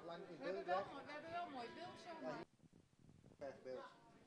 lang in We beeld hebben wel een mooi beeld zo. Ja, krijg beeld.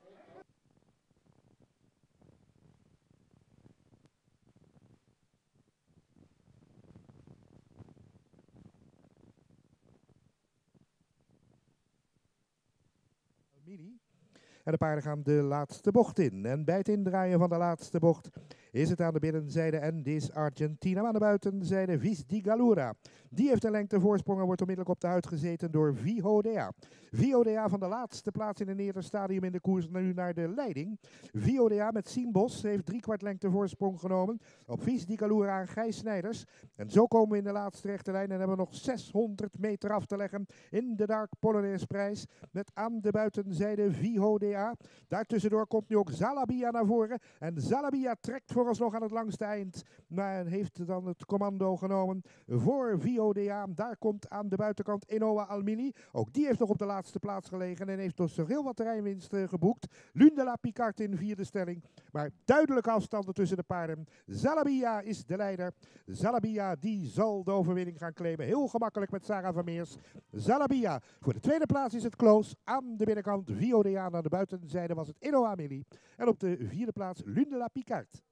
En de paarden gaan de laatste bocht in. En bij het indraaien van de laatste bocht is het aan de binnenzijde en is Argentina. Aan de buitenzijde Vis di Gallura. Die heeft een lengtevoorsprong en wordt onmiddellijk op de huid gezeten door Viodea. Viodea van de laatste plaats in een eerder stadium in de koers nu naar de leiding. Viodea met Sienbos heeft 3/4 lengte voorsprong genomen op Vis di Gallura en Gijs Snijders. En zo komen we in de laatste rechte lijn en hebben we nog 600 meter af te leggen in de Dark Polonaise prijs. Met aan de buitenzijde Viodea. Daartussendoor komt nu ook Zalabia naar voren. En Zalabia trekt vooralsnog aan het langste eind. Maar heeft dan het commando genomen voor Viodea. Daar komt aan de buitenkant Enoa Almili. Ook die heeft nog op de laatste plaats gelegen. En heeft dus heel wat terreinwinst geboekt. Lundela Picard in vierde stelling. Maar duidelijke afstanden tussen de paarden. Zalabia is de leider. Zalabia die zal de overwinning gaan claimen. Heel gemakkelijk met Sarah Vermeers. Zalabia. Voor de tweede plaats is het close. Aan de binnenkant Viodea. Aan de buitenzijde was het Enoa Almili. En op de vierde plaats Lundela Picard.